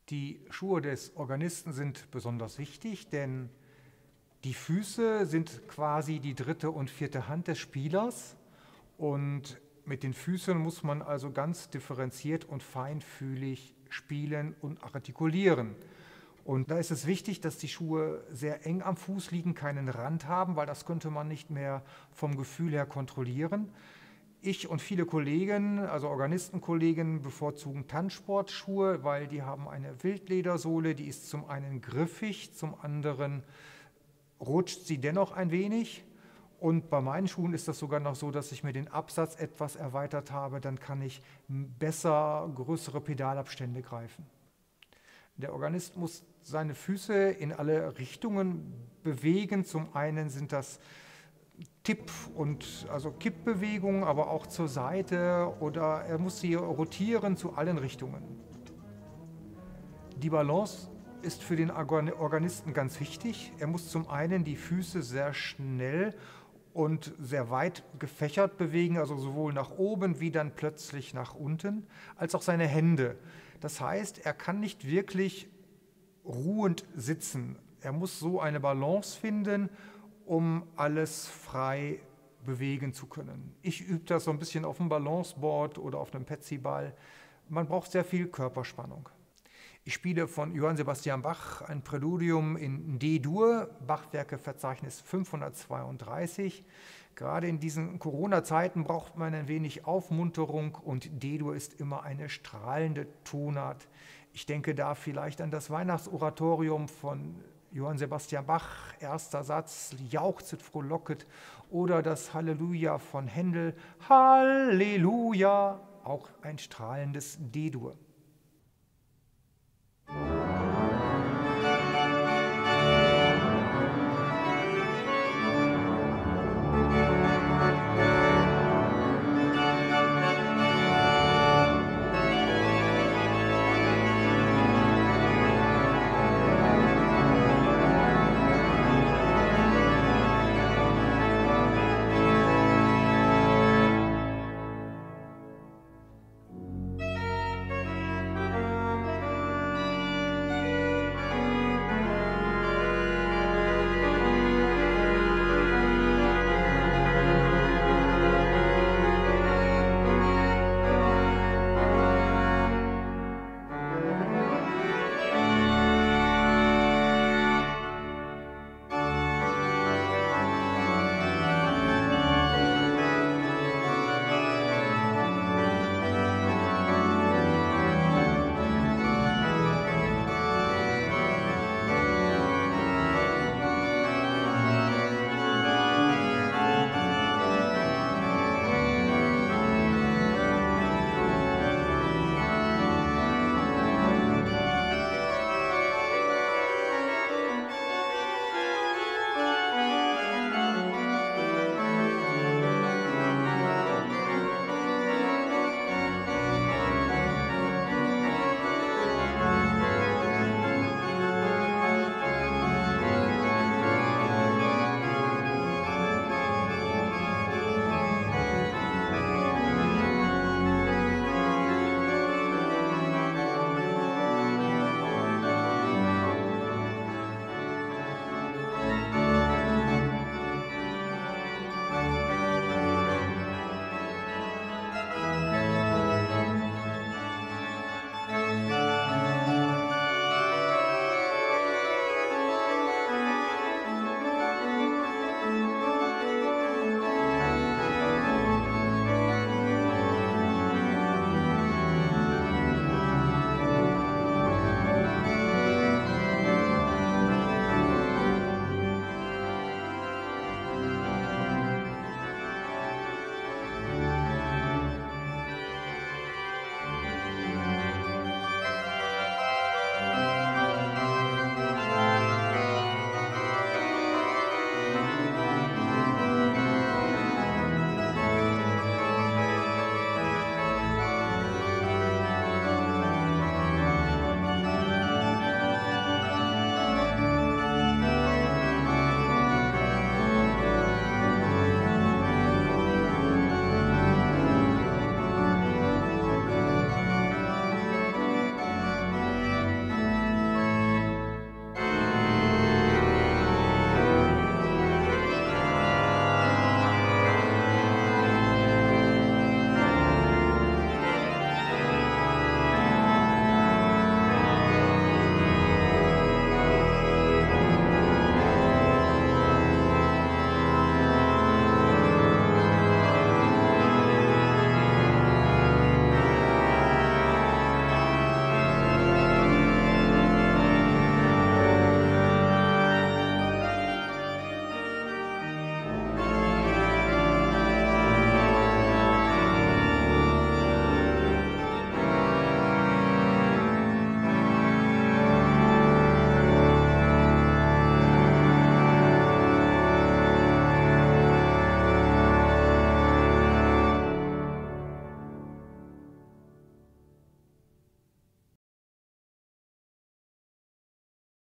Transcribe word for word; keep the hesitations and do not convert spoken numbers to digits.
Die Schuhe des Organisten sind besonders wichtig, denn die Füße sind quasi die dritte und vierte Hand des Spielers und mit den Füßen muss man also ganz differenziert und feinfühlig spielen und artikulieren. Und da ist es wichtig, dass die Schuhe sehr eng am Fuß liegen, keinen Rand haben, weil das könnte man nicht mehr vom Gefühl her kontrollieren. Ich und viele Kollegen, also Organistenkollegen, bevorzugen Tanzsportschuhe, weil die haben eine Wildledersohle, die ist zum einen griffig, zum anderen rutscht sie dennoch ein wenig. Und bei meinen Schuhen ist das sogar noch so, dass ich mir den Absatz etwas erweitert habe, dann kann ich besser größere Pedalabstände greifen. Der Organist muss seine Füße in alle Richtungen bewegen. Zum einen sind das Tipp- und also Kippbewegungen, aber auch zur Seite oder er muss sie rotieren zu allen Richtungen. Die Balance ist für den Organisten ganz wichtig. Er muss zum einen die Füße sehr schnell und sehr weit gefächert bewegen, also sowohl nach oben wie dann plötzlich nach unten, als auch seine Hände. Das heißt, er kann nicht wirklich ruhend sitzen. Er muss so eine Balance finden, um alles frei bewegen zu können. Ich übe das so ein bisschen auf dem Balanceboard oder auf einem Petsyball. Man braucht sehr viel Körperspannung. Ich spiele von Johann Sebastian Bach ein Präludium in D-Dur, Bachwerkeverzeichnis fünfhundertzweiunddreißig. Gerade in diesen Corona-Zeiten braucht man ein wenig Aufmunterung und D-Dur ist immer eine strahlende Tonart. Ich denke da vielleicht an das Weihnachtsoratorium von Johann Sebastian Bach, erster Satz, jauchzet, frohlocket, oder das Halleluja von Händel, Halleluja, auch ein strahlendes D-Dur.